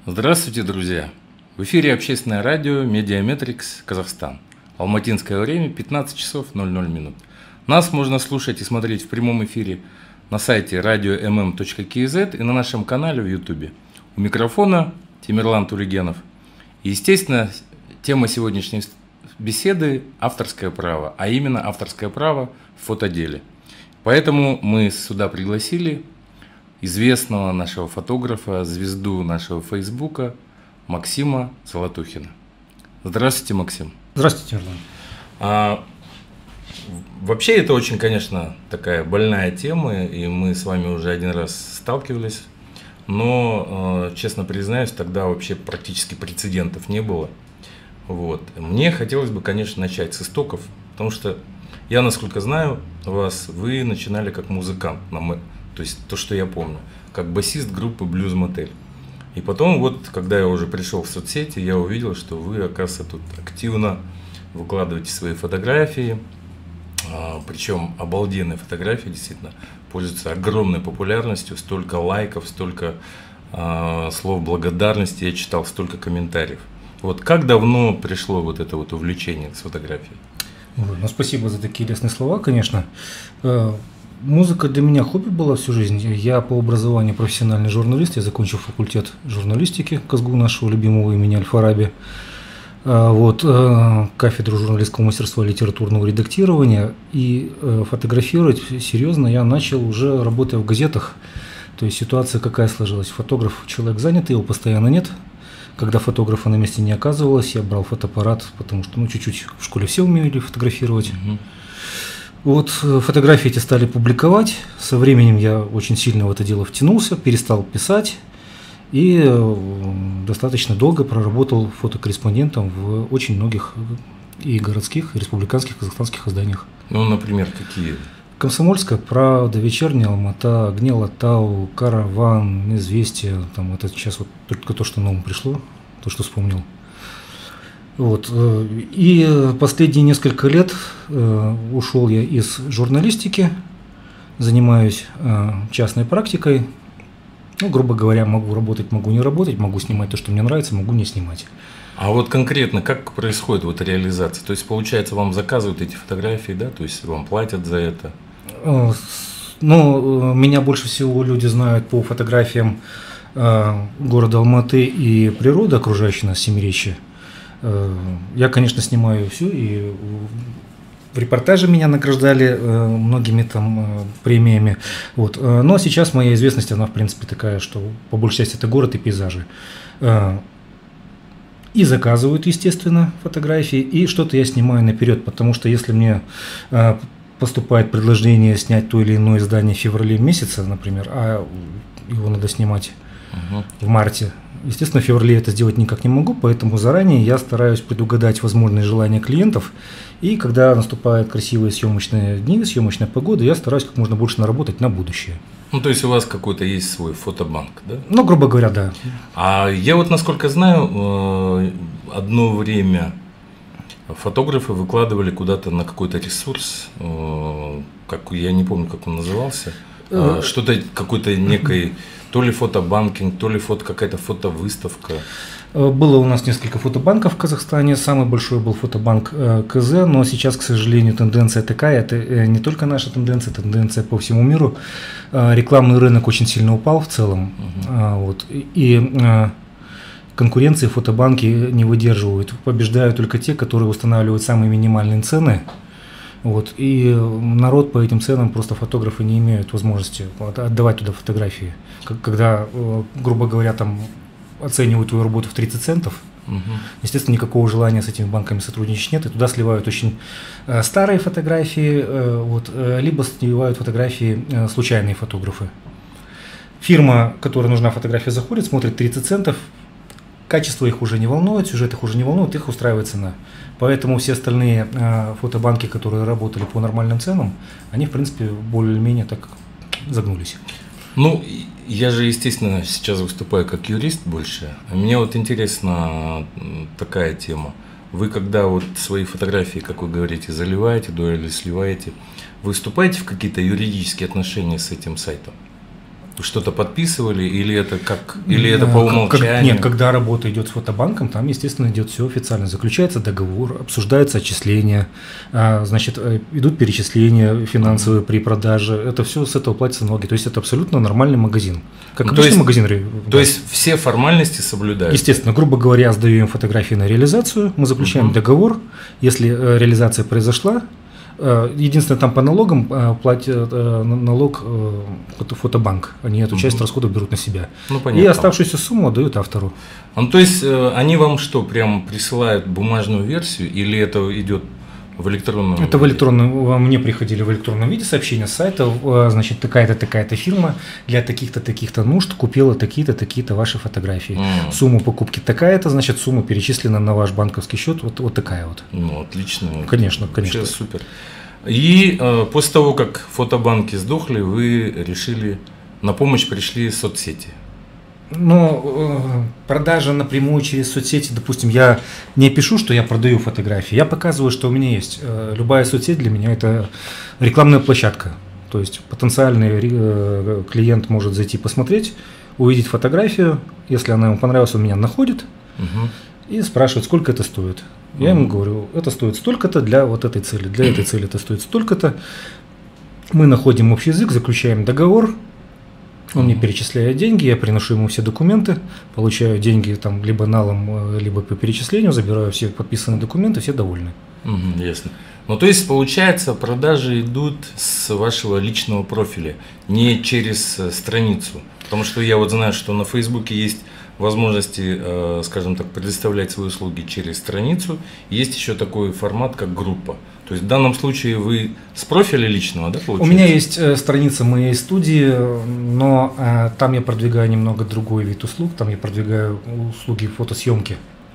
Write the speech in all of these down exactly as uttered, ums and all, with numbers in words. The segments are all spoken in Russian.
Здравствуйте, друзья! В эфире общественное радио Медиаметрикс Казахстан. Алматинское время пятнадцать часов ноль ноль минут. Нас можно слушать и смотреть в прямом эфире на сайте радио эм эм точка кей зет и на нашем канале в Ютубе. У микрофона Тимирлан Туригенов. И, естественно, тема сегодняшней беседы – авторское право, а именно авторское право в фотоделе. Поэтому мы сюда пригласили известного нашего фотографа, звезду нашего Фейсбука Максима Золотухина. Здравствуйте, Максим. Здравствуйте, Тимирлан. А, вообще это очень, конечно, такая больная тема, и мы с вами уже один раз сталкивались, но, честно признаюсь, тогда вообще практически прецедентов не было. Вот. Мне хотелось бы, конечно, начать с истоков, потому что я, насколько знаю вас, вы начинали как музыкант, то есть то, что я помню, как басист группы Blues Motel. И потом, вот, когда я уже пришел в соцсети, я увидел, что вы, оказывается, тут активно выкладываете свои фотографии, причем обалденные фотографии, действительно, пользуются огромной популярностью, столько лайков, столько слов благодарности, я читал, столько комментариев. Вот как давно пришло вот это вот увлечение с фотографией? Ну, спасибо за такие лестные слова, конечно. Музыка для меня хобби была всю жизнь. Я по образованию профессиональный журналист, я закончил факультет журналистики КазГУ нашего любимого имени Аль-Фараби. Вот, кафедру журналистского мастерства и литературного редактирования. И фотографировать серьезно я начал уже работая в газетах. То есть ситуация какая сложилась? Фотограф, человек занятый, его постоянно нет. Когда фотографа на месте не оказывалось, я брал фотоаппарат, потому что ну, чуть-чуть в школе все умели фотографировать. Угу. Вот фотографии эти стали публиковать. Со временем я очень сильно в это дело втянулся, перестал писать и достаточно долго проработал фотокорреспондентом в очень многих и городских, и республиканских, казахстанских изданиях. Ну, например, какие? Комсомольская правда, Вечерняя Алмата, Гнел Атау, Караван, Известия. Там это сейчас вот только то, что новому пришло, то, что вспомнил. Вот. И последние несколько лет ушел я из журналистики, занимаюсь частной практикой. Ну, грубо говоря, могу работать, могу не работать, могу снимать то, что мне нравится, могу не снимать. А вот конкретно как происходит вот реализация? То есть, получается, вам заказывают эти фотографии, да? То есть, вам платят за это? Ну, меня больше всего люди знают по фотографиям города Алматы и природы, окружающей нас, Семиречья. Я, конечно, снимаю все, и в репортаже меня награждали многими там премиями. Вот. Но сейчас моя известность, она, в принципе, такая, что по большей части это город и пейзажи. И заказывают, естественно, фотографии, и что-то я снимаю наперед, потому что если мне поступает предложение снять то или иное издание в феврале месяце, например, а его надо снимать угу. в марте, естественно, в феврале это сделать никак не могу, поэтому заранее я стараюсь предугадать возможные желания клиентов, и когда наступают красивые съемочные дни, съемочная погода, я стараюсь как можно больше наработать на будущее. Ну, то есть у вас какой-то есть свой фотобанк, да? Ну, грубо говоря, да. А я вот, насколько знаю, одно время фотографы выкладывали куда-то на какой-то ресурс, как я не помню, как он назывался, что-то какой-то некой, то ли фотобанкинг, то ли фото, какая-то фотовыставка. Было у нас несколько фотобанков в Казахстане, самый большой был фотобанк КЗ, но сейчас, к сожалению, тенденция такая, это не только наша тенденция, это тенденция по всему миру. Рекламный рынок очень сильно упал в целом, угу. вот, и конкуренции фотобанки не выдерживают, побеждают только те, которые устанавливают самые минимальные цены. Вот, и народ по этим ценам, просто фотографы не имеют возможности отдавать туда фотографии. Когда, грубо говоря, там оценивают твою работу в тридцать центов, угу. естественно, никакого желания с этими банками сотрудничать нет, и туда сливают очень старые фотографии, вот, либо сливают фотографии случайные фотографы. Фирма, которой нужна фотография, заходит, смотрит тридцать центов, качество их уже не волнует, сюжет их уже не волнует, их устраивает цена. Поэтому все остальные э, фотобанки, которые работали по нормальным ценам, они, в принципе, более-менее так загнулись. Ну, я же, естественно, сейчас выступаю как юрист больше. Мне вот интересна такая тема. Вы когда вот свои фотографии, как вы говорите, заливаете, да, или сливаете, вы вступаете в какие-то юридические отношения с этим сайтом? что-то подписывали, или это как, или это по умолчанию? Как, нет, когда работа идет с фотобанком, там, естественно, идет все официально. Заключается договор, обсуждаются отчисления, значит, идут перечисления финансовые при продаже. Это все с этого платятся налоги. То есть это абсолютно нормальный магазин. Как ну, обычный то есть, магазин. То да. есть все формальности соблюдаются? Естественно, грубо говоря, я сдаю им фотографии на реализацию, мы заключаем угу. договор. Если реализация произошла, единственное, там по налогам платят налог фотобанк. Они эту часть угу. расходов берут на себя. Ну, понятно. И оставшуюся сумму отдают автору. Ну, то есть они вам что, прям присылают бумажную версию, или это идет в электронном виде? Это в электронном, мне приходили в электронном виде сообщения с сайта, значит, такая-то, такая-то фирма для таких-то, таких-то нужд купила такие-то, такие-то ваши фотографии. Mm. Сумма покупки такая-то, значит, сумма перечислена на ваш банковский счет, вот, вот такая вот. Ну, отлично. Конечно, конечно. Вообще супер. И э, после того, как фотобанки сдохли, вы решили, на помощь пришли соцсети. Но э, продажа напрямую через соцсети, допустим, я не пишу, что я продаю фотографии, я показываю, что у меня есть. Э, любая соцсеть для меня это рекламная площадка. То есть потенциальный э, клиент может зайти посмотреть, увидеть фотографию, если она ему понравилась, он меня находит угу. и спрашивает, сколько это стоит. Я угу. ему говорю, это стоит столько-то для вот этой цели, для этой цели это стоит столько-то. Мы находим общий язык, заключаем договор. Он мне перечисляет деньги, я приношу ему все документы, получаю деньги там либо налом, либо по перечислению, забираю все подписанные документы, все довольны. Угу, ясно. Ну, то есть, получается, продажи идут с вашего личного профиля, не через страницу. Потому что я вот знаю, что на Фейсбуке есть возможности, э, скажем так, предоставлять свои услуги через страницу. Есть еще такой формат, как группа. То есть в данном случае вы с профиля личного, да, получается? У меня есть э, страница моей студии, но э, там я продвигаю немного другой вид услуг. Там я продвигаю услуги фотосъемки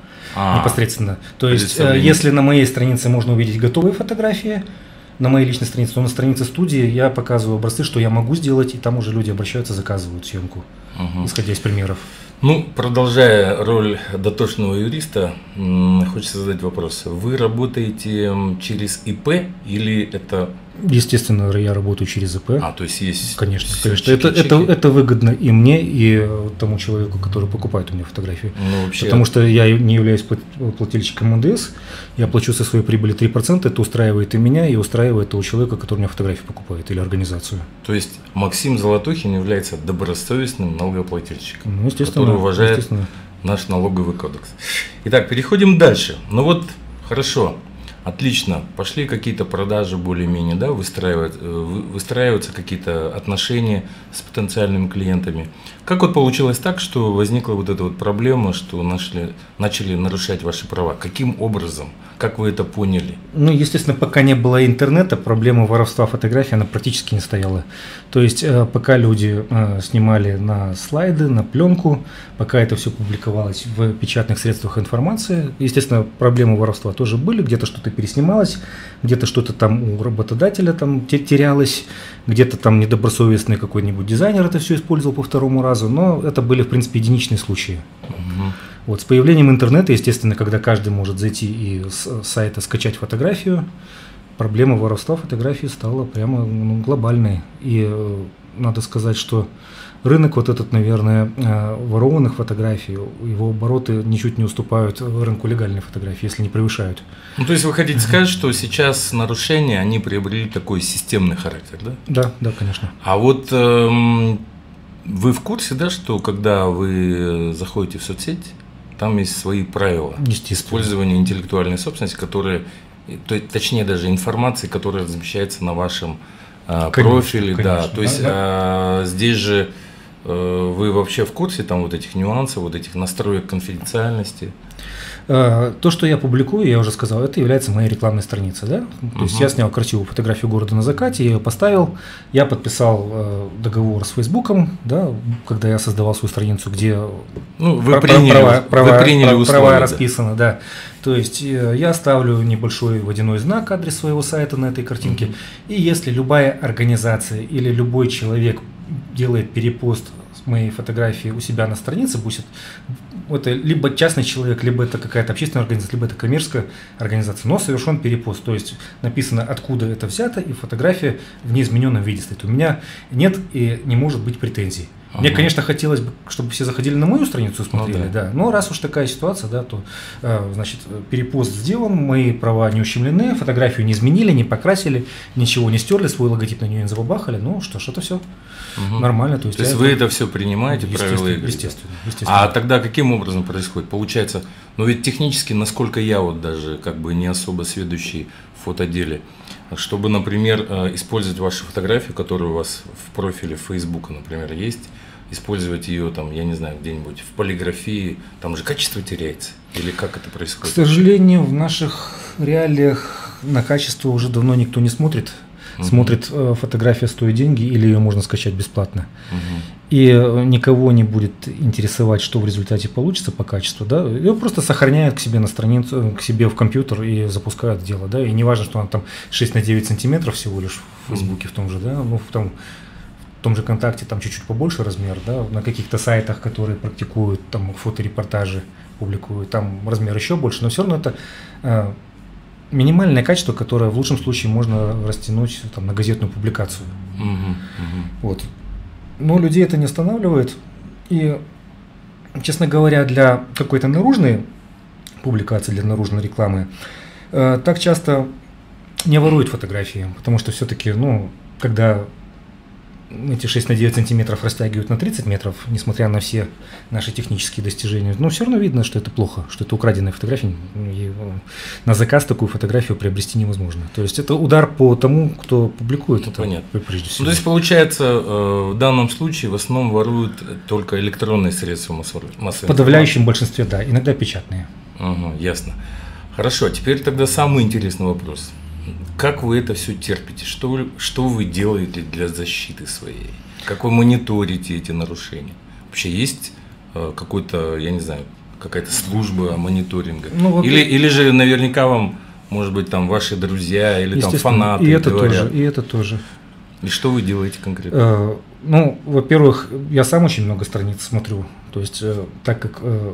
а, непосредственно. То есть, э, если на моей странице можно увидеть готовые фотографии, на моей личной странице, то на странице студии я показываю образцы, что я могу сделать, и там уже люди обращаются, заказывают съемку, угу. исходя из примеров. Ну, продолжая роль дотошного юриста, хочется задать вопрос. Вы работаете через ИП или это… Естественно, я работаю через ИП. А, то есть есть… Конечно, конечно. Это, это, это выгодно и мне, и тому человеку, который покупает у меня фотографии. Ну, вообще… Потому что я не являюсь плательщиком эн дэ эс, я плачу со своей прибыли три процента, это устраивает и меня, и устраивает того человека, который у меня фотографии покупает, или организацию. То есть Максим Золотухин является добросовестным налогоплательщиком, ну, естественно, который уважает естественно. наш налоговый кодекс. Итак, переходим дальше. Ну вот, хорошо. Отлично, пошли какие-то продажи более-менее, да, выстраивать, выстраиваются какие-то отношения с потенциальными клиентами. Как вот получилось так, что возникла вот эта вот проблема, что нашли, начали нарушать ваши права? Каким образом? Как вы это поняли? Ну, естественно, пока не было интернета, проблема воровства фотографий, она практически не стояла. То есть, пока люди снимали на слайды, на пленку, пока это все публиковалось в печатных средствах информации, естественно, проблемы воровства тоже были, где-то что-то переснималось, где-то что-то там у работодателя там терялось, где-то там недобросовестный какой-нибудь дизайнер это все использовал по второму разу, но это были, в принципе, единичные случаи. Угу. Вот, с появлением интернета, естественно, когда каждый может зайти и с сайта скачать фотографию, проблема воровства фотографий стала прямо ну, глобальной. И э, надо сказать, что рынок вот этот, наверное, э, ворованных фотографий, его обороты ничуть не уступают рынку легальной фотографии, если не превышают. Ну, то есть вы хотите сказать, что сейчас нарушения, они приобрели такой системный характер, да? Да, да, конечно. А вот эм, вы в курсе, да, что когда вы заходите в соцсеть, там есть свои правила использования интеллектуальной собственности, которые, то, точнее даже информации, которая размещается на вашем э, конечно, профиле. Конечно, да. То есть да. Э, здесь же э, вы вообще в курсе там вот этих нюансов, вот этих настроек конфиденциальности? То, что я публикую, я уже сказал, это является моей рекламной страницей. Да? То uh-huh. есть я снял красивую фотографию города на закате, я ее поставил, я подписал э, договор с Фейсбуком, да, когда я создавал свою страницу, где ну, вы приняли, права, права, вы приняли права, условия, права да. расписаны. Да. То есть э, я ставлю небольшой водяной знак, адрес своего сайта на этой картинке, uh-huh. и если любая организация или любой человек делает перепост моей фотографии у себя на странице, будет, это либо частный человек, либо это какая-то общественная организация, либо это коммерческая организация, но совершен перепост, то есть написано, откуда это взято, и фотография в неизмененном виде стоит. У меня нет и не может быть претензий. Ага. Мне, конечно, хотелось бы, чтобы все заходили на мою страницу и смотрели, ну, да. да. Но раз уж такая ситуация, да, то, значит, перепост сделан, мои права не ущемлены, фотографию не изменили, не покрасили, ничего не стерли, свой логотип на нее не забабахали. Ну что ж, это все угу. нормально. То есть, то есть вы это все принимаете, правила игры? Естественно, естественно. А тогда каким образом происходит? Получается, ну ведь технически, насколько я вот даже как бы не особо сведущий в фотоделе, чтобы, например, использовать вашу фотографию, которая у вас в профиле Фейсбука, например, есть, использовать ее там, я не знаю, где-нибудь в полиграфии, там же качество теряется? Или как это происходит? К сожалению, в наших реалиях на качество уже давно никто не смотрит. Угу. Смотрит, э, фотография стоит деньги или ее можно скачать бесплатно. Угу. И э, никого не будет интересовать, что в результате получится по качеству. Да? Ее просто сохраняют к себе на страницу, к себе в компьютер и запускают дело. Да? И не важно, что она там шесть на девять сантиметров всего лишь в Фейсбуке, угу. в том же, да, ну, в том, в том же ВКонтакте там чуть-чуть побольше размер, да? На каких-то сайтах, которые практикуют там фоторепортажи, публикуют, там размер еще больше, но все равно это э, минимальное качество, которое в лучшем случае можно растянуть там, на газетную публикацию. Угу, угу. Вот. Но людей это не останавливает. И, честно говоря, для какой-то наружной публикации, для наружной рекламы, э, так часто не воруют фотографии, потому что все-таки, ну, когда эти шесть на девять сантиметров растягивают на тридцать метров, несмотря на все наши технические достижения, но все равно видно, что это плохо, что это украденная фотография, и на заказ такую фотографию приобрести невозможно. То есть это удар по тому, кто публикует, ну, это понятно. Прежде всего. Ну, то есть получается, в данном случае в основном воруют только электронные средства массовой информации? В подавляющем большинстве, да, иногда печатные. Угу, ясно. Хорошо, теперь тогда самый интересный вопрос. Как вы это все терпите? Что вы, что вы делаете для защиты своей? Как вы мониторите эти нарушения? Вообще есть э, какой-то, я не знаю, какая-то служба мониторинга? Ну, вот или, или же наверняка вам, может быть, там ваши друзья или там фанаты и это говорят? Тоже, и это тоже. И что вы делаете конкретно? Э, ну, во-первых, я сам очень много страниц смотрю. То есть, э, так как э,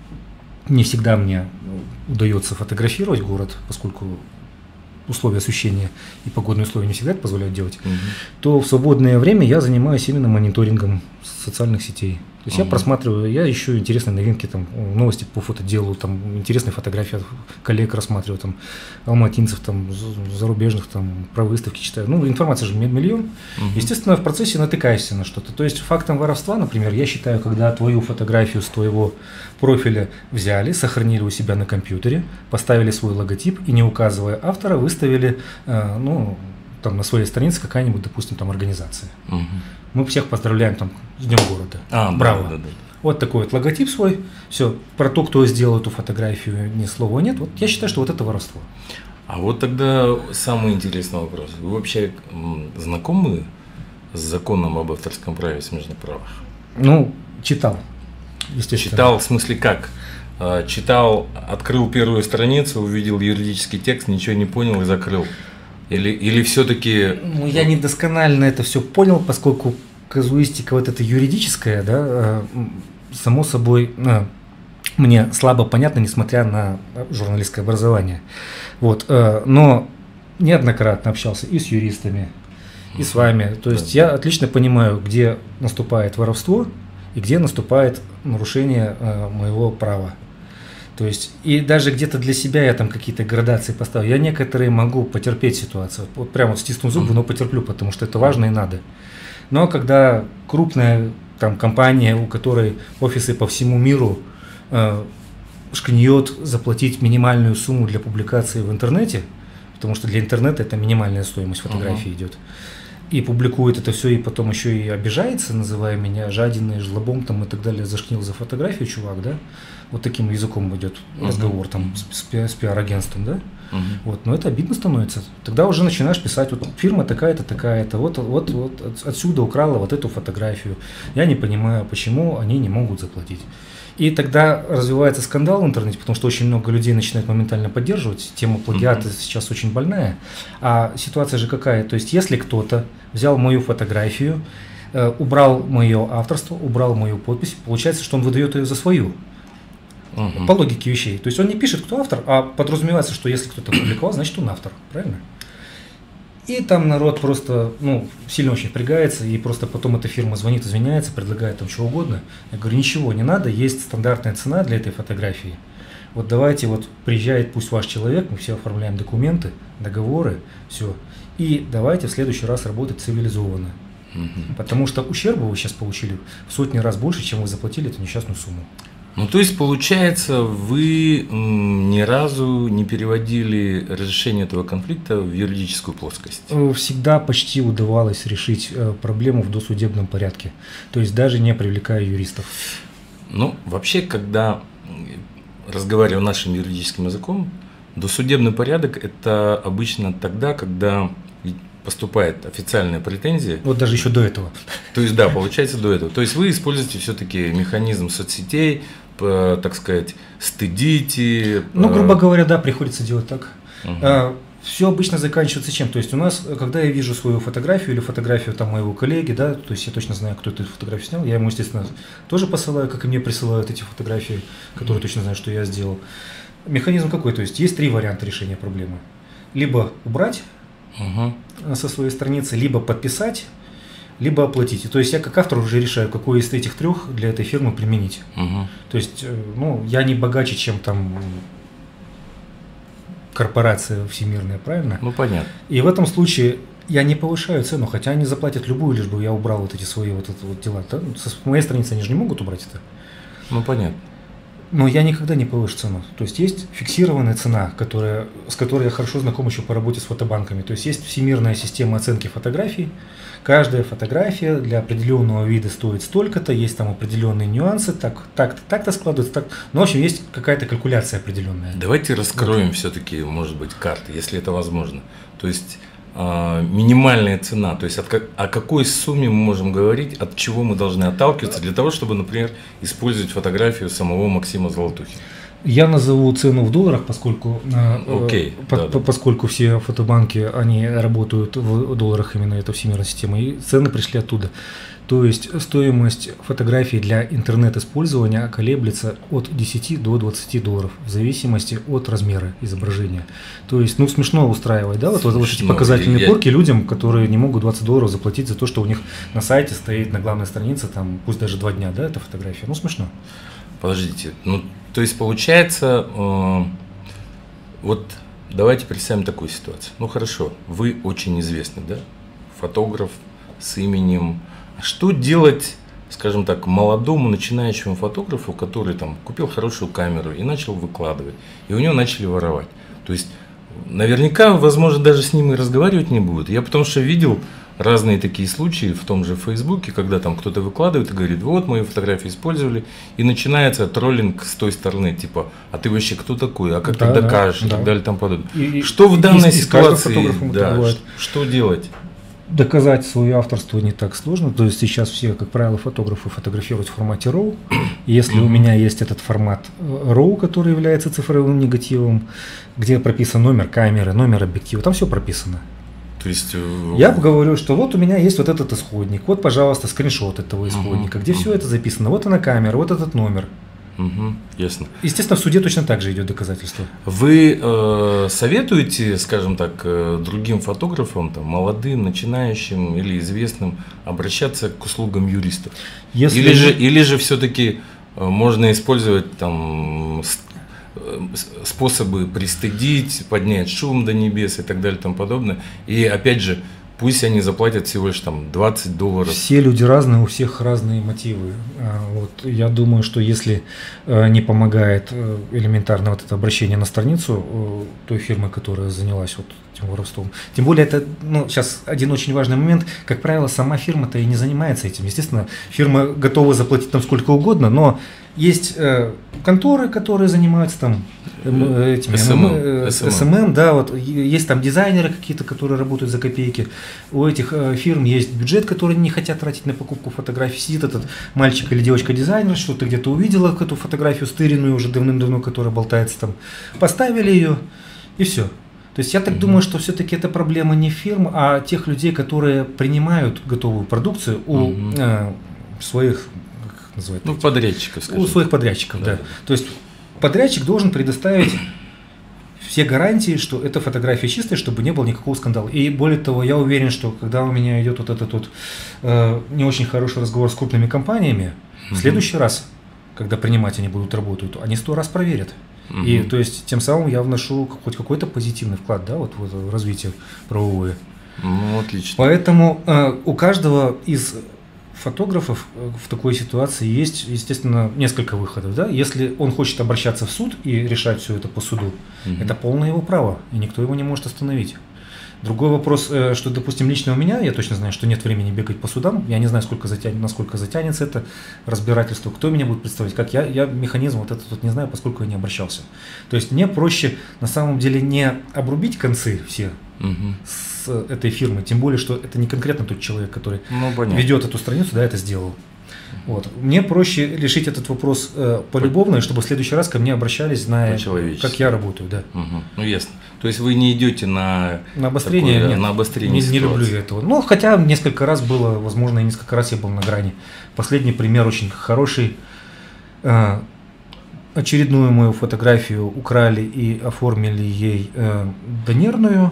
не всегда мне удается фотографировать город, поскольку условия освещения и погодные условия не всегда это позволяют делать, угу. то в свободное время я занимаюсь именно мониторингом социальных сетей. То есть угу. я просматриваю, я ищу интересные новинки, там, новости по фотоделу, там, интересные фотографии от коллег рассматриваю, там, алматинцев, там, зарубежных, там, про выставки читаю. Ну, информация же миллион. Угу. Естественно, в процессе натыкаешься на что-то. То есть фактом воровства, например, я считаю, когда твою фотографию с твоего профиля взяли, сохранили у себя на компьютере, поставили свой логотип и, не указывая автора, выставили, э, ну, там, на своей странице какая-нибудь, допустим, там, организация. Угу. Мы всех поздравляем там с Днем города. А, браво. Да, да, да. Вот такой вот логотип свой. Все. Про то, кто сделал эту фотографию, ни слова нет. Вот я считаю, что вот это воровство. А вот тогда самый интересный вопрос. Вы вообще знакомы с законом об авторском праве и смежных правах? Ну, читал. Естественно. Читал, в смысле как? Читал, открыл первую страницу, увидел юридический текст, ничего не понял и закрыл. Или, или все-таки… Ну, я недосконально это все понял, поскольку казуистика вот эта юридическая, да, само собой, мне слабо понятно, несмотря на журналистское образование. Вот, но неоднократно общался и с юристами, и с вами. То есть я отлично понимаю, где наступает воровство и где наступает нарушение моего права. То есть, и даже где-то для себя я там какие-то градации поставил. Я некоторые могу потерпеть ситуацию. Вот прямо вот стисну зубы, но потерплю, потому что это важно и надо. Но когда крупная там компания, у которой офисы по всему миру, э, шкнет заплатить минимальную сумму для публикации в интернете, потому что для интернета это минимальная стоимость фотографии uh-huh. идет, и публикует это все, и потом еще и обижается, называя меня жадиной, жлобом там, и так далее, зашкнил за фотографию, чувак, да, вот таким языком идет uh-huh. разговор там с, с, с пиар-агентством, да, uh-huh. вот, но это обидно становится. Тогда уже начинаешь писать, вот фирма такая-то, такая-то, вот, вот, вот отсюда украла вот эту фотографию, я не понимаю, почему они не могут заплатить. И тогда развивается скандал в интернете, потому что очень много людей начинают моментально поддерживать. Тема плагиата mm-hmm. сейчас очень больная. А ситуация же какая? То есть, если кто-то взял мою фотографию, э, убрал мое авторство, убрал мою подпись, получается, что он выдает ее за свою. Угу. По логике вещей. То есть он не пишет, кто автор, а подразумевается, что если кто-то публиковал, значит он автор. Правильно? И там народ просто, ну, сильно очень впрягается, и просто потом эта фирма звонит, извиняется, предлагает там чего угодно. Я говорю, ничего не надо, есть стандартная цена для этой фотографии. Вот давайте, вот приезжает пусть ваш человек, мы все оформляем документы, договоры, все. И давайте в следующий раз работать цивилизованно. Угу. Потому что ущерба вы сейчас получили в сотни раз больше, чем вы заплатили эту несчастную сумму. Ну, то есть, получается, вы ни разу не переводили разрешение этого конфликта в юридическую плоскость? Всегда почти удавалось решить проблему в досудебном порядке, то есть даже не привлекая юристов. Ну, вообще, когда разговариваю нашим юридическим языком, досудебный порядок – это обычно тогда, когда поступает официальная претензия. Вот даже еще до этого. То есть, да, получается до этого. То есть, вы используете все-таки механизм соцсетей, по, так сказать, стыдите. Ну, грубо говоря, да, приходится делать так. Угу. А, все обычно заканчивается чем? То есть, у нас, когда я вижу свою фотографию или фотографию там моего коллеги, да, то есть, я точно знаю, кто эту фотографию снял, я ему, естественно, тоже посылаю, как и мне присылают эти фотографии, которые точно знаю, что я сделал. Механизм какой? То есть, есть три варианта решения проблемы. Либо убрать угу. со своей страницы, либо подписать, либо оплатить. То есть я как автор уже решаю, какой из этих трех для этой фирмы применить. Угу. То есть, ну, я не богаче, чем там корпорация всемирная, правильно? Ну, понятно. И в этом случае я не повышаю цену, хотя они заплатят любую, лишь бы я убрал вот эти свои вот, это вот дела. С моей страницы они же не могут убрать это. Ну, понятно. Но я никогда не повышу цену. То есть есть фиксированная цена, которая, с которой я хорошо знаком еще по работе с фотобанками. То есть есть всемирная система оценки фотографий. Каждая фотография для определенного вида стоит столько-то, есть там определенные нюансы, так, так, так-то складывается, так. Ну, в общем, есть какая-то калькуляция определенная. Давайте раскроем вот. Все-таки, может быть, карты, если это возможно. То есть э, минимальная цена, то есть от, о какой сумме мы можем говорить, от чего мы должны отталкиваться для того, чтобы, например, использовать фотографию самого Максима Золотухина. Я назову цену в долларах, поскольку, okay, э, по, да, по, да. поскольку все фотобанки, они работают в долларах, именно эта всемирная система, и цены пришли оттуда. То есть стоимость фотографий для интернет-использования колеблется от десяти до двадцати долларов, в зависимости от размера изображения. То есть, ну, смешно устраивать, да, вот, вот эти показательные я... порки людям, которые не могут двадцать долларов заплатить за то, что у них на сайте стоит на главной странице, там, пусть даже два дня, да, эта фотография. Ну, смешно. Подождите, ну, то есть получается, э, вот давайте представим такую ситуацию. Ну хорошо, вы очень известный, да, фотограф с именем. Что делать, скажем так, молодому начинающему фотографу, который там купил хорошую камеру и начал выкладывать, и у него начали воровать? То есть наверняка, возможно, даже с ним и разговаривать не будут. Я потому что видел разные такие случаи в том же Фейсбуке, когда там кто-то выкладывает и говорит, вот, мою фотографию использовали, и начинается троллинг с той стороны, типа, а ты вообще кто такой, а как да, ты докажешь, да, и да. так далее, там подобное. И, что в данной и, ситуации, и да, что делать? Доказать свое авторство не так сложно, то есть сейчас все, как правило, фотографы фотографируют в формате роу. Если mm-hmm. у меня есть этот формат роу, который является цифровым негативом, где прописан номер камеры, номер объектива, там все прописано. То есть, я говорю, что вот у меня есть вот этот исходник, вот, пожалуйста, скриншот этого исходника, uh-huh, где uh-huh. все это записано, вот она камера, вот этот номер. Угу, ясно. Естественно, в суде точно так же идет доказательство. Вы э, советуете, скажем так, э, другим фотографам, там, молодым, начинающим или известным, обращаться к услугам юристов? Если или, же, или же все-таки э, можно использовать там способы пристыдить, поднять шум до небес и так далее и тому подобное. И опять же, пусть они заплатят всего лишь там двадцать долларов. Все люди разные, у всех разные мотивы. Вот, я думаю, что если не помогает элементарно вот это обращение на страницу той фирмы, которая занялась вот этим воровством. Тем более это, ну, сейчас один очень важный момент. Как правило, сама фирма-то и не занимается этим. Естественно, фирма готова заплатить там сколько угодно, но есть э, конторы, которые занимаются там э, этими эс эм эм, э, эс эм эм, да, вот есть там дизайнеры какие-то, которые работают за копейки. У этих э, фирм есть бюджет, который не хотят тратить на покупку фотографий. Сидит этот мальчик или девочка-дизайнер, что-то где-то увидела эту фотографию стыренную уже давным-давно, которая болтается там, поставили ее и все. То есть я так mm-hmm. думаю, что все-таки это проблема не фирм, а тех людей, которые принимают готовую продукцию у mm-hmm. э, своих, как называют, ну, подрядчиков, скажем. У своих подрядчиков, да. да. То есть подрядчик должен предоставить все гарантии, что эта фотография чистая, чтобы не было никакого скандала. И более того, я уверен, что когда у меня идет вот этот вот э, не очень хороший разговор с крупными компаниями, mm-hmm. в следующий раз, когда принимать они будут работать, они сто раз проверят. Mm-hmm. И то есть тем самым я вношу хоть какой-то позитивный вклад, да, вот, вот в развитие правовое. Ну, отлично. Поэтому э, у каждого из фотографов в такой ситуации есть, естественно, несколько выходов. Да? Если он хочет обращаться в суд и решать все это по суду, mm-hmm. это полное его право, и никто его не может остановить. Другой вопрос, что, допустим, лично у меня, я точно знаю, что нет времени бегать по судам, я не знаю, сколько затянет, насколько затянется это разбирательство, кто меня будет представлять, как я, я механизм вот этот вот не знаю, поскольку я не обращался. То есть мне проще на самом деле не обрубить концы все угу. с этой фирмы, тем более, что это не конкретно тот человек, который ну, ведет эту страницу, да, это сделал. Вот. Мне проще решить этот вопрос э, полюбовно, чтобы в следующий раз ко мне обращались, зная, как я работаю. Да. Угу. Ну ясно. То есть вы не идете на, на обострение, такое, нет, на обострение не, не люблю этого. Ну, хотя несколько раз было, возможно, и несколько раз я был на грани. Последний пример очень хороший. Э, очередную мою фотографию украли и оформили ей э, донерную.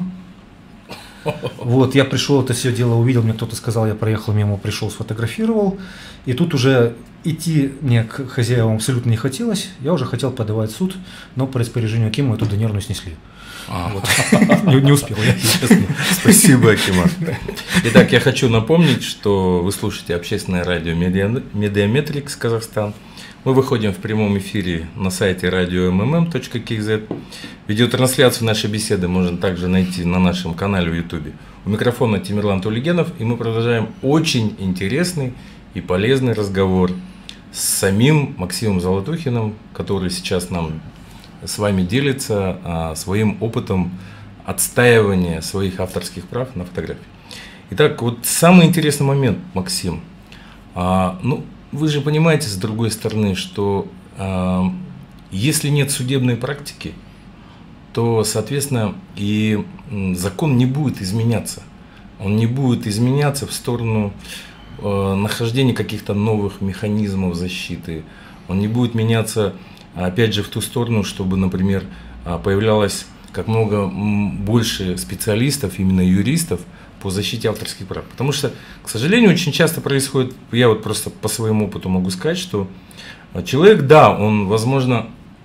Вот, я пришел, это все дело увидел, мне кто-то сказал, я проехал мимо, пришел, сфотографировал. И тут уже идти мне к хозяевам абсолютно не хотелось. Я уже хотел подавать в суд, но по распоряжению Акима эту донерную снесли. А, вот. не, не успел я, честно. Спасибо, Акима. Итак, я хочу напомнить, что вы слушаете общественное радио Медиаметрикс Казахстан. Мы выходим в прямом эфире на сайте радио эм эм эм точка кей зет. Видеотрансляцию нашей беседы можно также найти на нашем канале в Ютубе. У микрофона Тимирлан Тулигенов, и мы продолжаем очень интересный и полезный разговор с самим Максимом Золотухиным, который сейчас нам с вами делится а, своим опытом отстаивания своих авторских прав на фотографии. Итак, вот самый интересный момент, Максим. А, ну, вы же понимаете, с другой стороны, что э, если нет судебной практики, то, соответственно, и закон не будет изменяться. Он не будет изменяться в сторону э, нахождения каких-то новых механизмов защиты. Он не будет меняться, опять же, в ту сторону, чтобы, например, появлялось как много больше специалистов, именно юристов, по защите авторских прав. Потому что, к сожалению, очень часто происходит, я вот просто по своему опыту могу сказать, что человек, да, он, возможно,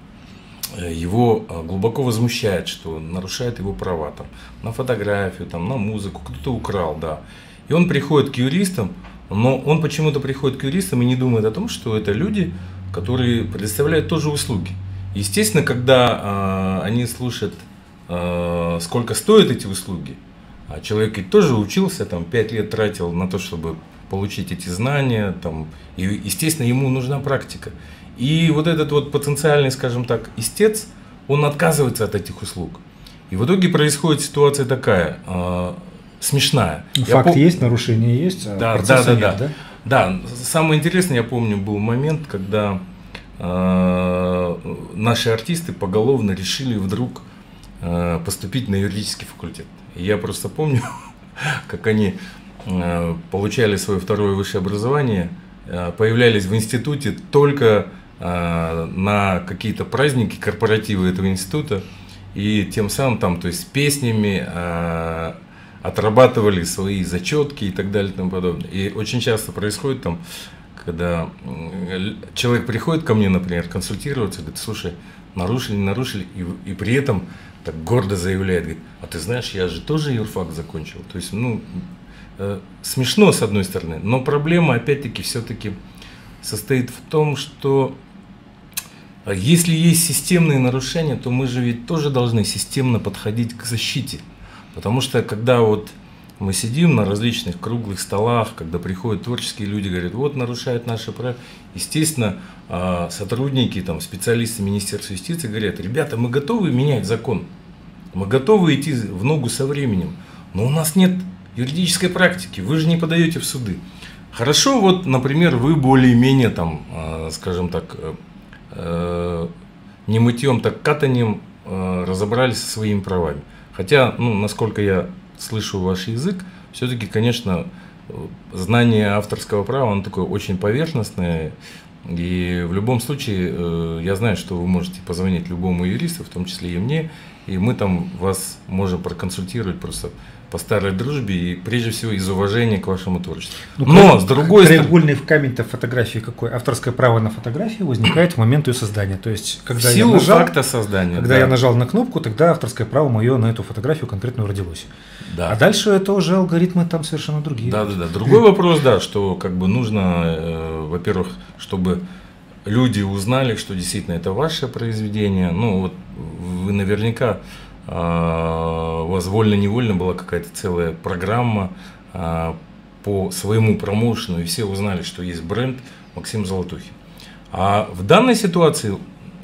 его глубоко возмущает, что нарушает его права там, на фотографию, там, на музыку, кто-то украл, да. И он приходит к юристам, но он почему-то приходит к юристам и не думает о том, что это люди, которые предоставляют тоже услуги. Естественно, когда э, они слушают, э, сколько стоят эти услуги, а человек ведь тоже учился, там, пять лет тратил на то, чтобы получить эти знания, там, и, естественно, ему нужна практика. И вот этот вот потенциальный, скажем так, истец, он отказывается от этих услуг. И в итоге происходит ситуация такая, э, смешная. Факт пом... есть, нарушение есть, а да, да, да, нет, да, да. Да, самое интересное, я помню, был момент, когда э, наши артисты поголовно решили вдруг э, поступить на юридический факультет. И я просто помню, как они э, получали свое второе высшее образование, э, появлялись в институте только э, на какие-то праздники, корпоративы этого института, и тем самым там, то есть с песнями э, отрабатывали свои зачетки и так далее и тому подобное. И очень часто происходит там, когда человек приходит ко мне, например, консультироваться, говорит, слушай, нарушили, не нарушили, и, и при этом так гордо заявляет, говорит, а ты знаешь, я же тоже юрфак закончил. То есть, ну, э, смешно с одной стороны, но проблема, опять-таки, все-таки состоит в том, что если есть системные нарушения, то мы же ведь тоже должны системно подходить к защите. Потому что, когда вот мы сидим на различных круглых столах, когда приходят творческие люди, говорят, вот нарушают наши права, естественно, сотрудники, там, специалисты Министерства юстиции говорят, ребята, мы готовы менять закон, мы готовы идти в ногу со временем, но у нас нет юридической практики, вы же не подаете в суды. Хорошо, вот, например, вы более-менее, там, скажем так, не мытьем, так катанием разобрались со своими правами. Хотя, ну, насколько я слышу ваш язык, все-таки, конечно, знание авторского права, оно такое очень поверхностное, И в любом случае, я знаю, что вы можете позвонить любому юристу, в том числе и мне, и мы там вас можем проконсультировать просто по старой дружбе и прежде всего из уважения к вашему творчеству. Ну, Но с другой стороны... Краеугольный в камень-то фотографии какой? Авторское право на фотографию возникает в момент ее создания. То есть, когда в силу я нажал, факта создания. Когда да. я нажал на кнопку, тогда авторское право мое на эту фотографию конкретно родилось. Да. А дальше это уже алгоритмы там совершенно другие. Да, да, да. Другой вопрос, да, что как бы нужно, э, во-первых, чтобы люди узнали, что действительно это ваше произведение. Ну, вот вы наверняка, э, у вас вольно-невольно была какая-то целая программа э, по своему промоушену, и все узнали, что есть бренд Максим Золотухин. А в данной ситуации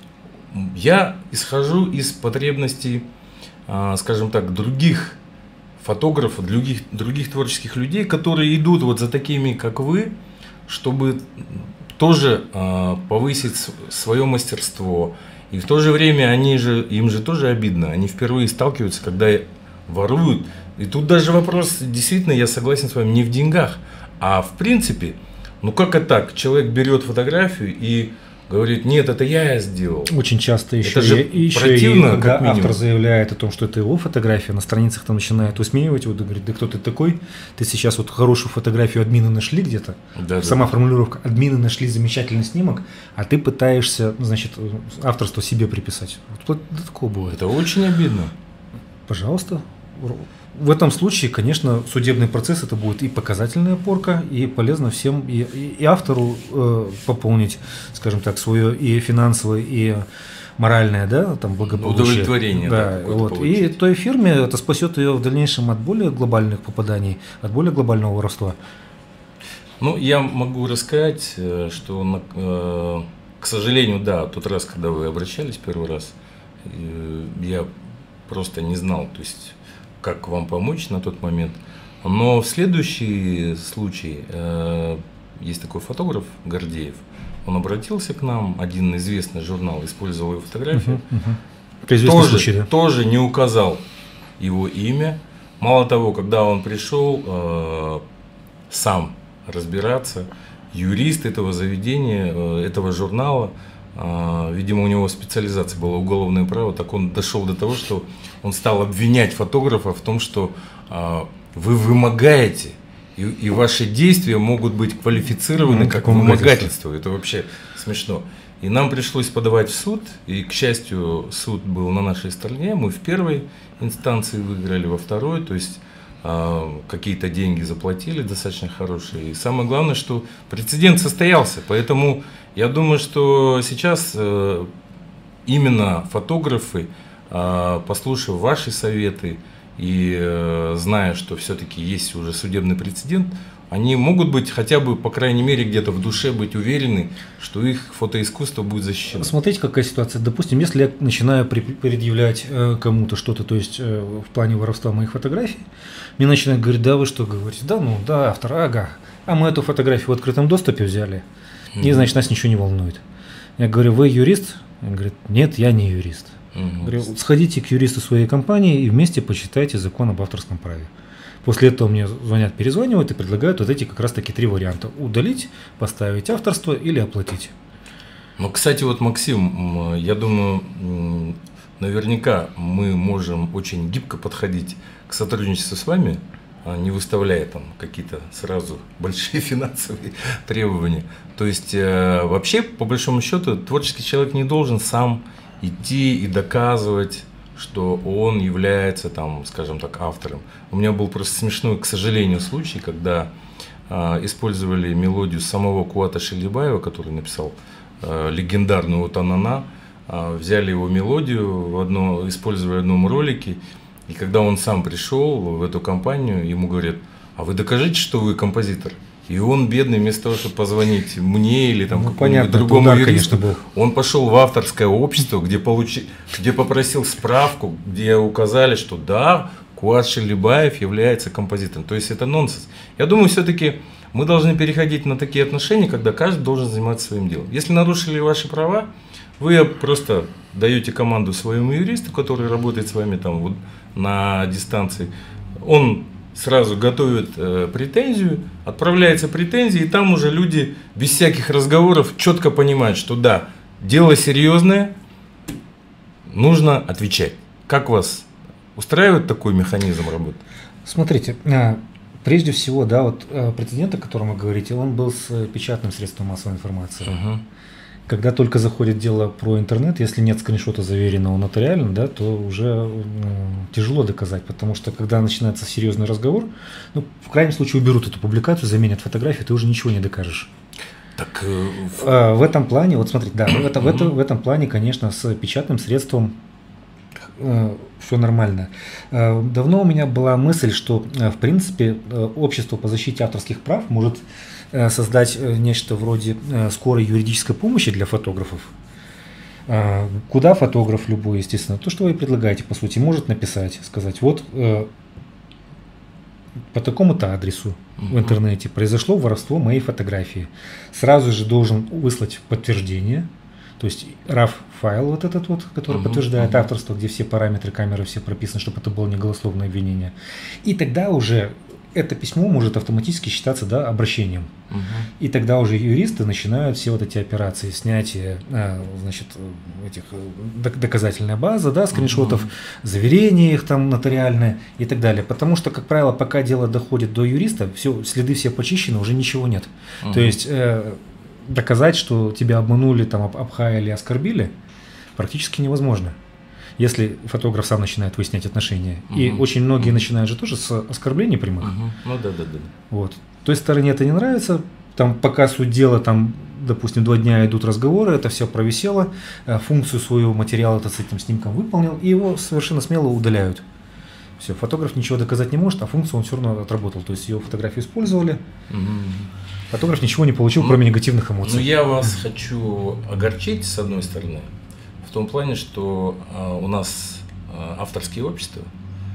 я исхожу из потребностей, э, скажем так, других фотографов, других, других творческих людей, которые идут вот за такими, как вы, чтобы тоже э, повысить свое мастерство. И в то же время они же, им же тоже обидно. Они впервые сталкиваются, когда воруют. И тут даже вопрос, действительно, я согласен с вами, не в деньгах, а в принципе, ну как это так? Человек берет фотографию и говорит, нет, это я сделал. Очень часто еще, это же и, еще противно, и, когда как автор заявляет о том, что это его фотография, на страницах там начинает высмеивать его, говорит, да кто ты такой? Ты сейчас вот хорошую фотографию админы нашли где-то. Да, Сама да. формулировка, админы нашли замечательный снимок, а ты пытаешься, значит, авторство себе приписать. Вот до такого бывает. Это очень обидно. Пожалуйста. В этом случае, конечно, судебный процесс это будет и показательная порка, и полезно всем, и, и, и автору э, пополнить, скажем так, свое и финансовое, и моральное, да, там благополучие. Удовлетворение. Да, да, вот. И той фирме это спасет ее в дальнейшем от более глобальных попаданий, от более глобального воровства. Ну, я могу рассказать, что, к сожалению, да, тот раз, когда вы обращались первый раз, я просто не знал, то есть, как вам помочь на тот момент. Но в следующий случай, э, есть такой фотограф Гордеев, он обратился к нам, один известный журнал использовал его фотографию, uh-huh, uh-huh. Тоже, случай, да? тоже не указал его имя. Мало того, когда он пришел э, сам разбираться, юрист этого заведения, э, этого журнала, видимо, у него специализация была уголовное право, так он дошел до того, что он стал обвинять фотографа в том, что а, вы вымогаете, и, и ваши действия могут быть квалифицированы mm, как вымогательство. Это вообще смешно. И нам пришлось подавать в суд, и, к счастью, суд был на нашей стороне. Мы в первой инстанции выиграли, во второй, то есть а, какие-то деньги заплатили достаточно хорошие. И самое главное, что прецедент состоялся, поэтому я думаю, что сейчас э, именно фотографы, э, послушав ваши советы и э, зная, что все-таки есть уже судебный прецедент, они могут быть хотя бы, по крайней мере, где-то в душе быть уверены, что их фотоискусство будет защищено. Смотрите, какая ситуация. Допустим, если я начинаю предъявлять э, кому-то что-то, то есть э, в плане воровства моих фотографий, мне начинают говорить, да вы что говорите, да ну, да, автор, ага, а мы эту фотографию в открытом доступе взяли. И, значит, нас ничего не волнует. Я говорю, вы юрист? Он говорит, нет, я не юрист. Mm-hmm. Я говорю, сходите к юристу своей компании и вместе почитайте закон об авторском праве. После этого мне звонят, перезванивают и предлагают вот эти как раз таки три варианта. Удалить, поставить авторство или оплатить. Ну, кстати, вот, Максим, я думаю, наверняка мы можем очень гибко подходить к сотрудничеству с вами, не выставляя там какие-то сразу большие финансовые требования. То есть э, вообще, по большому счету, творческий человек не должен сам идти и доказывать, что он является, там, скажем так, автором. У меня был просто смешной, к сожалению, случай, когда э, использовали мелодию самого Куата Шилибаева, который написал э, легендарную «Вот она-на», э, взяли его мелодию, в одно, использовали в одном ролике. И когда он сам пришел в эту компанию, ему говорят, а вы докажите, что вы композитор. И он, бедный, вместо того, чтобы позвонить мне или там, ну, какому-нибудь другому удар, юристу, он пошел в авторское общество, где, получи, где попросил справку, где указали, что да, Куат Шилибаев является композитором. То есть это нонсенс. Я думаю, все-таки мы должны переходить на такие отношения, когда каждый должен заниматься своим делом. Если нарушили ваши права, вы просто даете команду своему юристу, который работает с вами там вот на дистанции. Он сразу готовят э, претензию, отправляется претензия, и там уже люди без всяких разговоров четко понимают, что да, дело серьезное, нужно отвечать. Как вас устраивает такой механизм работы? Смотрите, прежде всего, да, вот прецедент, о котором вы говорите, он был с печатным средством массовой информации. Угу. Когда только заходит дело про интернет, если нет скриншота заверенного нотариально, да, то уже ну, тяжело доказать, потому что когда начинается серьезный разговор, ну, в крайнем случае уберут эту публикацию, заменят фотографию, ты уже ничего не докажешь. Так, э, а, в этом плане, вот смотрите, да, в, это, в, это, в этом плане, конечно, с печатным средством э, все нормально. Э, давно у меня была мысль, что, э, в принципе, э, общество по защите авторских прав может создать нечто вроде скорой юридической помощи для фотографов. Куда фотограф любой, естественно, то, что вы предлагаете, по сути, может написать, сказать, вот по такому-то адресу в интернете произошло воровство моей фотографии. Сразу же должен выслать подтверждение, то есть раф-файл вот этот вот, который uh-huh, подтверждает uh-huh. авторство, где все параметры камеры все прописаны, чтобы это было не голословное обвинение. И тогда уже это письмо может автоматически считаться, да, обращением. Угу. И тогда уже юристы начинают все вот эти операции, снятие, значит, этих доказательная база, да, скриншотов, угу. заверение их там нотариальное и так далее. Потому что, как правило, пока дело доходит до юриста, все, следы все почищены, уже ничего нет. Угу. То есть э, доказать, что тебя обманули, там, обхаяли, оскорбили, практически невозможно. Если фотограф сам начинает выяснять отношения. Угу. И очень многие угу. начинают же тоже с оскорблений прямых. Угу. Ну да, да, да. Вот. Той стороне это не нравится. Там пока суть дела, там, допустим, два дня идут разговоры, это все провисело, функцию своего материала с этим снимком выполнил, и его совершенно смело удаляют. Все, фотограф ничего доказать не может, а функцию он все равно отработал. То есть ее фотографию использовали. Угу. Фотограф ничего не получил, ну, кроме негативных эмоций. Ну, я вас хочу огорчить, с одной стороны. В том плане, что э, у нас э, авторские общества,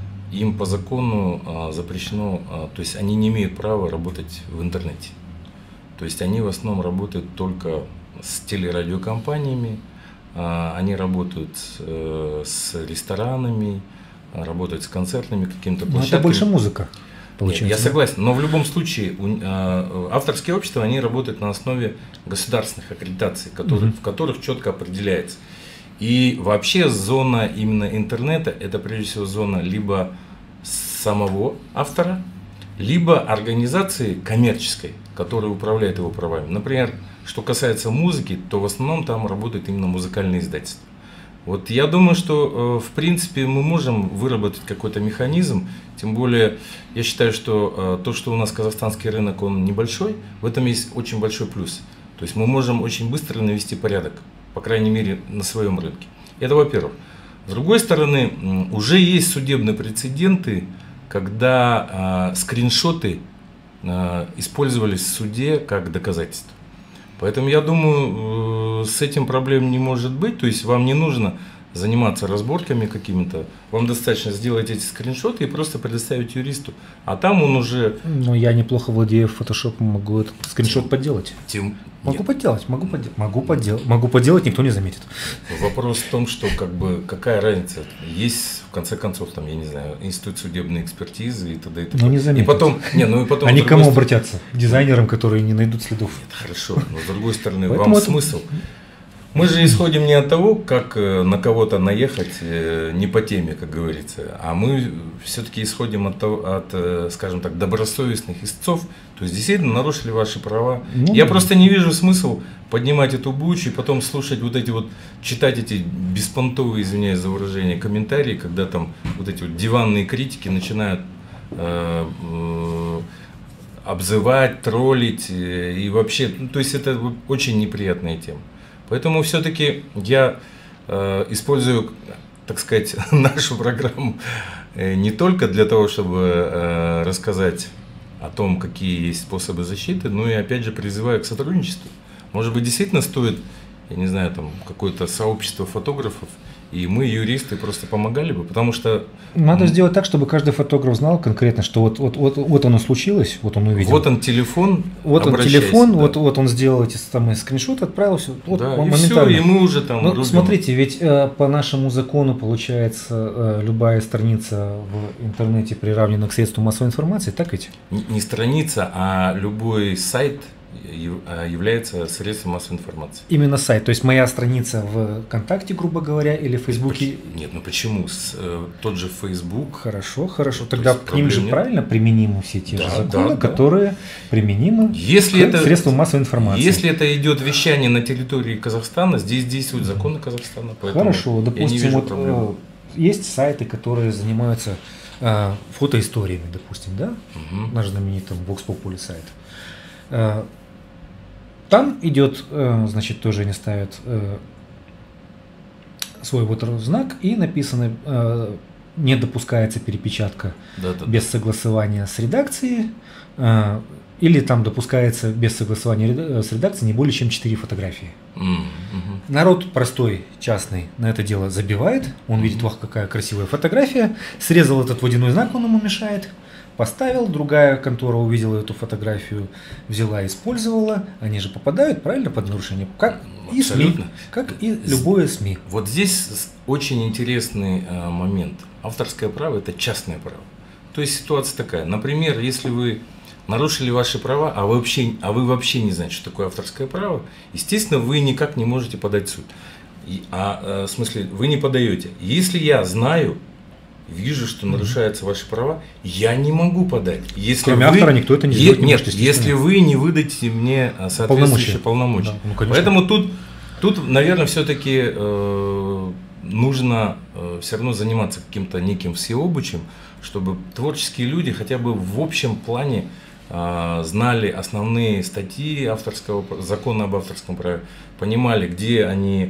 им по закону э, запрещено, э, то есть они не имеют права работать в интернете. То есть они в основном работают только с телерадиокомпаниями, э, они работают э, с ресторанами, э, работают с концертными какими-то площадками. Но это больше музыка, получается. Нет, я согласен, но в любом случае у, э, авторские общества, они работают на основе государственных аккредитаций, которые, угу. в которых четко определяется. И вообще зона именно интернета – это прежде всего зона либо самого автора, либо организации коммерческой, которая управляет его правами. Например, что касается музыки, то в основном там работают именно музыкальные издательства. Вот я думаю, что в принципе мы можем выработать какой-то механизм, тем более я считаю, что то, что у нас казахстанский рынок, он небольшой, в этом есть очень большой плюс. То есть мы можем очень быстро навести порядок, по крайней мере, на своем рынке. Это во-первых. С другой стороны, уже есть судебные прецеденты, когда э, скриншоты э, использовались в суде как доказательство. Поэтому я думаю, э, с этим проблем не может быть. То есть вам не нужно заниматься разборками какими-то. Вам достаточно сделать эти скриншоты и просто предоставить юристу. А там он уже... Но я неплохо владею фотошопом, могу этот скриншот тем, подделать. Тем... Могу Нет. подделать, могу подделать, могу подделать, могу подделать, никто не заметит. Вопрос в том, что как бы какая разница. Есть в конце концов там, я не знаю, институт судебной экспертизы и т.д. и т.п. Но не заметят. И потом, не, ну и потом. Они к кому стороны... обратятся? К дизайнерам, которые не найдут следов. Нет, хорошо, но с другой стороны, вам это... смысл. Мы же исходим не от того, как на кого-то наехать не по теме, как говорится, а мы все-таки исходим от, того, от, скажем так, добросовестных истцов, то есть действительно нарушили ваши права. Ну, Я да. просто не вижу смысла поднимать эту бучу и потом слушать вот эти вот, читать эти беспонтовые, извиняюсь за выражение, комментарии, когда там вот эти вот диванные критики начинают э, э, обзывать, троллить и вообще, ну, то есть это очень неприятная тема. Поэтому все-таки я э, использую, так сказать, нашу программу э, не только для того, чтобы э, рассказать о том, какие есть способы защиты, но и опять же призываю к сотрудничеству. Может быть, действительно стоит, я не знаю, там какое-то сообщество фотографов и мы, юристы, просто помогали бы, потому что… Надо мы... сделать так, чтобы каждый фотограф знал конкретно, что вот, вот, вот, вот оно случилось, вот он увидел. Вот он телефон, вот он телефон, да. вот, вот он сделал эти самые скриншоты, отправил, все, вот да, моментально. И все, и мы уже там… Ну, смотрите, ведь э, по нашему закону, получается, э, любая страница в интернете приравнена к средству массовой информации, так ведь? Не, не страница, а любой сайт является средством массовой информации. Именно сайт, то есть моя страница в ВКонтакте, грубо говоря, или в Фейсбуке? Нет, ну почему? С, э, тот же Фейсбук. Хорошо, хорошо. Тогда к ним же нет. Правильно применимы все те да, же законы, да, которые да. применимы если к это, средствам массовой информации. Если это идет вещание на территории Казахстана, здесь действуют законы Казахстана. Хорошо, допустим, вот проблем. Есть сайты, которые занимаются э, фотоисториями, допустим, да? Угу. Наш знаменитый Vox Populi сайт. Э, Там идет, значит, тоже они ставят свой вот знак, и написано, не допускается перепечатка да, да, без согласования с редакцией, или там допускается без согласования с редакцией не более чем четыре фотографии. Mm-hmm. Народ простой, частный на это дело забивает, он mm-hmm. видит, вах, какая красивая фотография, срезал этот водяной знак, он ему мешает. Поставил, другая контора увидела эту фотографию, взяла и использовала. Они же попадают, правильно, под нарушение? Как и СМИ, как и любое СМИ. Вот здесь очень интересный э, момент. Авторское право – это частное право. То есть ситуация такая. Например, если вы нарушили ваши права, а вы вообще, а вы вообще не знаете, что такое авторское право, естественно, вы никак не можете подать в суд. И, а, э, в смысле, вы не подаете. Если я знаю, вижу, что нарушаются ваши права, я не могу подать. Если Кроме вы, автора никто это не сделает. Е- нет, может, если вы не выдадите мне соответствующие полномочия. полномочия. Да, ну, поэтому тут, тут, наверное, все-таки э, нужно э, все равно заниматься каким-то неким всеобучим, чтобы творческие люди хотя бы в общем плане э, знали основные статьи авторского закона об авторском праве, понимали, где они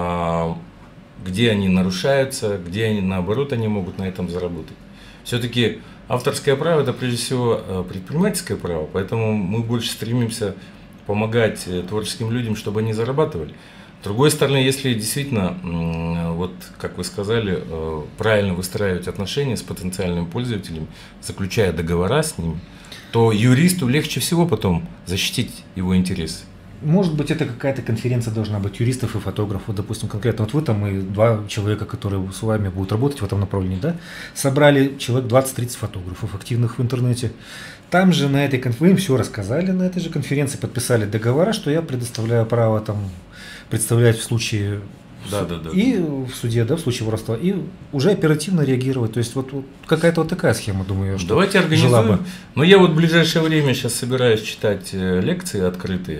э, где они нарушаются, где они, наоборот, они могут на этом заработать. Все-таки авторское право – это прежде всего предпринимательское право, поэтому мы больше стремимся помогать творческим людям, чтобы они зарабатывали. С другой стороны, если действительно, вот как вы сказали, правильно выстраивать отношения с потенциальными пользователями, заключая договора с ними, то юристу легче всего потом защитить его интересы. Может быть, это какая-то конференция должна быть юристов и фотографов, допустим, конкретно. Вот вы там и два человека, которые с вами будут работать в этом направлении, да, собрали человек двадцать-тридцать фотографов, активных в интернете. Там же на этой конференции, вы им все рассказали на этой же конференции, подписали договора, что я предоставляю право там представлять в случае… Да, да, да. И в суде, да, в случае воровства, и уже оперативно реагировать. То есть вот, вот какая-то вот такая схема, думаю, что давайте организуем. Но я вот в ближайшее время сейчас собираюсь читать лекции открытые,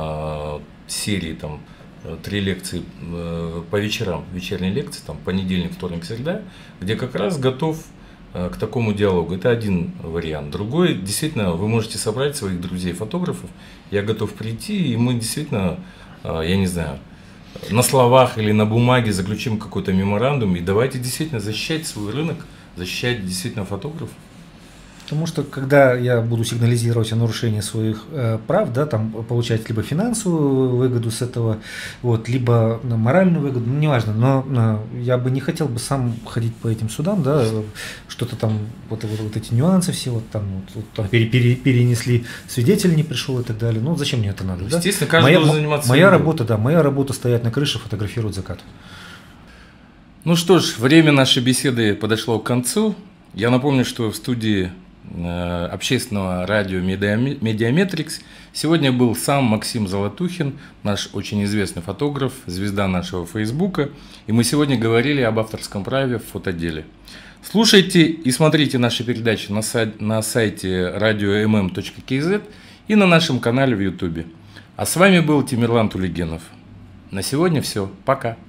серии там три лекции по вечерам, вечерние лекции, там понедельник, вторник, среда, где как раз готов к такому диалогу. Это один вариант. Другой, действительно, вы можете собрать своих друзей-фотографов, я готов прийти, и мы действительно, я не знаю, на словах или на бумаге заключим какой-то меморандум, и давайте действительно защищать свой рынок, защищать действительно фотографов. Потому что когда я буду сигнализировать о нарушении своих э, прав, да, там получать либо финансовую выгоду с этого, вот, либо моральную выгоду, ну, неважно, но э, я бы не хотел бы сам ходить по этим судам, да, что-то там, вот, вот, вот эти нюансы все, вот там, вот, вот, там пере, пере, перенесли, свидетель не пришел и так далее. Ну, зачем мне это надо? Естественно, да? каждый моя, должен заниматься. Моя работа, да, моя работа стоять на крыше, фотографировать закат. Ну что ж, время нашей беседы подошло к концу. Я напомню, что в студии общественного радио Медиаметрикс сегодня был сам Максим Золотухин, наш очень известный фотограф, звезда нашего Фейсбука, и мы сегодня говорили об авторском праве в фотоделе. Слушайте и смотрите наши передачи на, сай- на сайте радио эм эм точка кей зет и на нашем канале в Ютубе. А с вами был Тимирлан Тулигенов. На сегодня все. Пока.